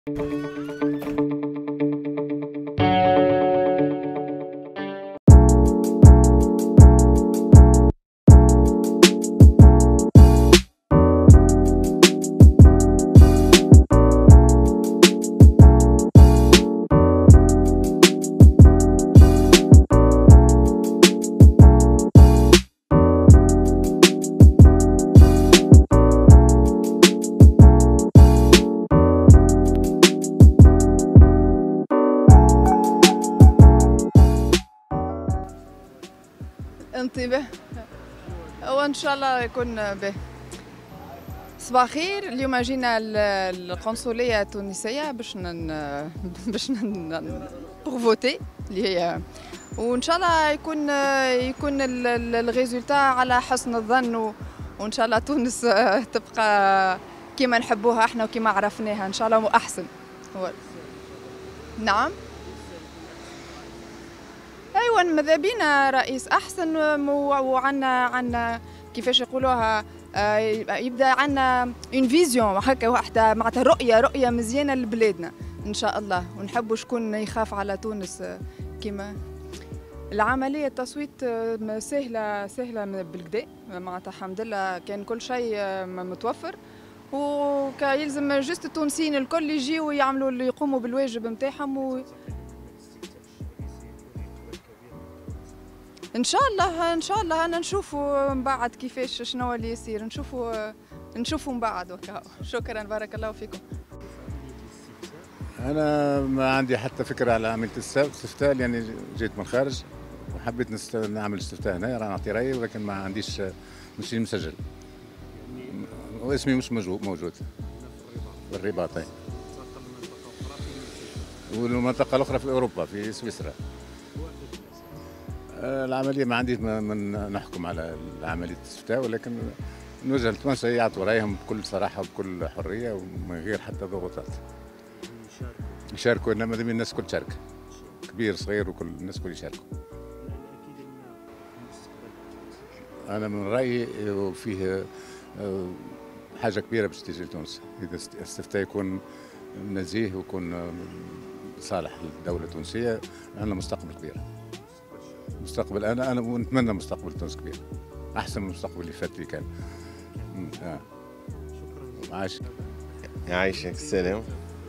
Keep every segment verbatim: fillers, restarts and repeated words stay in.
انتبه وان شاء الله يكون به. صباح الخير، اليوم جينا القنصليه التونسيه باش ن باش بروفوتي اللي هي، وان شاء الله يكون يكون الريزولتا على حسن الظن، وان شاء الله تونس تبقى كما نحبوها احنا وكما عرفناها ان شاء الله واحسن. نعم ايوا ماذا بينا رئيس احسن، وعندنا عندنا كيفاش يقولوها يبدا عندنا اون فيزيون هكا واحده معناتها رؤيه رؤيه مزيانه لبلادنا ان شاء الله، ونحبوا شكون يخاف على تونس. كيما العمليه التصويت سهله سهله بالكدا معناتها الحمد لله كان كل شيء متوفر، ويلزم جست التونسيين الكل يجيوا ويعملوا اللي يقوموا بالواجب نتاعهم و... ان شاء الله ان شاء الله انا نشوفوا من بعد كيفاش شنو اللي يصير، نشوفوا نشوفوا من بعد وكا. شكرا بارك الله فيكم. انا ما عندي حتى فكره على عمليه الاستفتاء لاني جيت من الخارج وحبيت نست... نعمل استفتاء هنا، راه نعطي رايي ولكن ما عنديش مش مسجل واسمي مش موجود في الرباط والمنطقه الاخرى في اوروبا في سويسرا. العمليه ما عندي من نحكم على عمليه الاستفتاء، ولكن نوجه التوانسه يعطوا رايهم بكل صراحه وبكل حريه ومن غير حتى ضغوطات. يشاركوا، انما الناس كل تشارك، كبير صغير وكل الناس كل يشاركوا. انا من رايي فيه حاجه كبيره باش تجي لتونس اذا الاستفتاء يكون نزيه ويكون صالح للدوله التونسيه، عندنا مستقبل كبير. مستقبل انا انا نتمنى مستقبل تونس كبير احسن من المستقبل اللي فات اللي كان. اه شكرا. عايشك يعيشك السلام.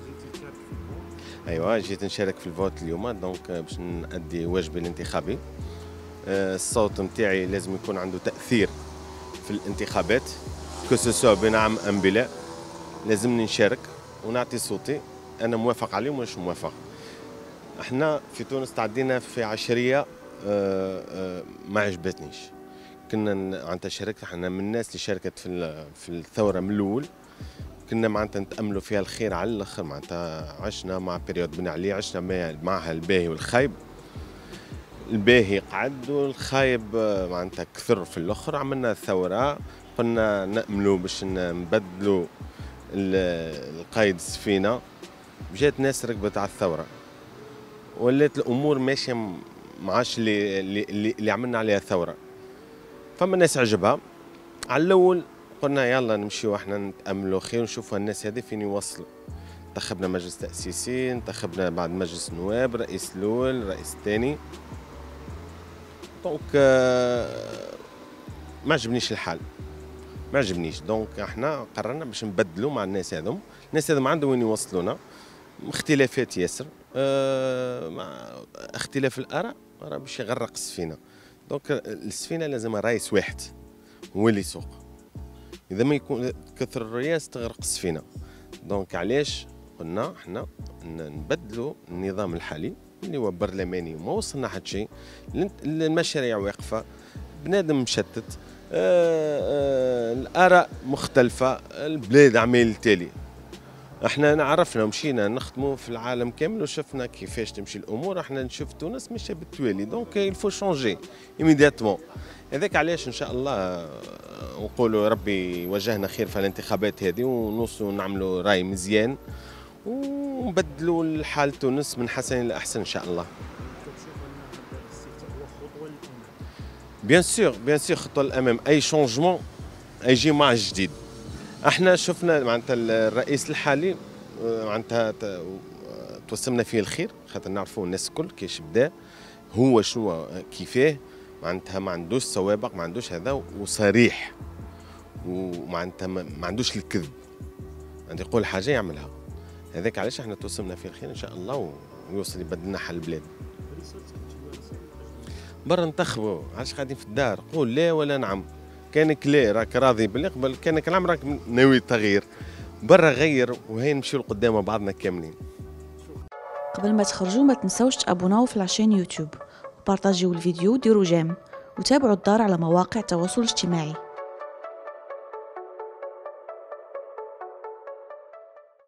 ايوه جيت نشارك في الفوت اليوم، دونك باش نأدي واجبي الانتخابي. الصوت نتاعي لازم يكون عنده تأثير في الانتخابات كو بنعم ام بلا، لازمني نشارك ونعطي صوتي. انا موافق عليه ومش موافق. احنا في تونس تعدينا في عشريه أه أه ما عجبتنيش. كنا معناتها شاركت، احنا من الناس اللي شاركت في في الثوره من الاول، كنا معناتها نتاملوا فيها الخير على الاخر. معناتها عشنا مع بيريود بن علي، عشنا معها الباهي والخايب. الباهي قعد والخايب معناتها كثر في الاخر. عملنا ثوره، قلنا ناملوا باش نبدلوا القايد السفينه، جات ناس ركبت على الثوره، ولات الامور ماشيه معاش اللي اللي, اللي عملنا عليها ثوره. فما الناس عجبها. على الاول قلنا يلا نمشيو احنا نتاملوا خير ونشوفوا الناس هذه فين يوصلوا. انتخبنا مجلس تاسيسي، انتخبنا بعد مجلس النواب، رئيس الاول، رئيس الثاني. دونك ما عجبنيش الحال، ما عجبنيش. دونك احنا قررنا باش نبدلوا مع الناس هذم. الناس هذم عندهم وين يوصلونا، اختلافات ياسر. اه مع اختلاف الاراء راه باش يغرق السفينه. دونك السفينه لازم رئيس واحد هو اللي يسوق. اذا ما يكون كثر الرئاس تغرق السفينه. دونك علاش قلنا احنا نبدلوا النظام الحالي اللي هو برلماني وما وصلنا حتى شيء. المشاريع واقفه، بنادم مشتت، آه آه الاراء مختلفه، البلاد عمال تالي. احنا عرفنا ومشينا نخدموا في العالم كامل وشفنا كيفاش تمشي الامور. احنا نشوف تونس ماشيه بالتوالي، دونك الفو شونجي ايميدياتمون. هذاك علاش ان شاء الله نقولوا ربي يوجهنا خير في الانتخابات هذه، ونوصلوا نعملوا راي مزيان ونبدلوا الحال تونس من حسن الى احسن ان شاء الله. بيان سور بيان سور خطوه للامام. اي شونجمون يجي مع جديد. احنا شفنا معناتها الرئيس الحالي معناتها توسمنا فيه الخير، خاطر نعرفوا الناس الكل كيش بدا هو شنو كيفاه، معناتها ما عندوش سوابق، ما عندوش هذا، وصريح، ومعناتها ما عندوش الكذب، عندي يقول حاجه يعملها. هذاك علاش احنا توسمنا فيه الخير ان شاء الله، ويوصل يبدلنا حل البلاد. برا نتخبوا، علاش قاعدين في الدار؟ قول لا ولا نعم. كانك لا راك راضي باللي قبل، كانك نعم راك ناوي التغيير. برا غير وهي نمشيو لقدام بعضنا كاملين. قبل ما تخرجوا ما تنسوش تابوناو في العشان يوتيوب وبارطاجيو الفيديو وديروا جيم وتابعوا الدار على مواقع التواصل الاجتماعي.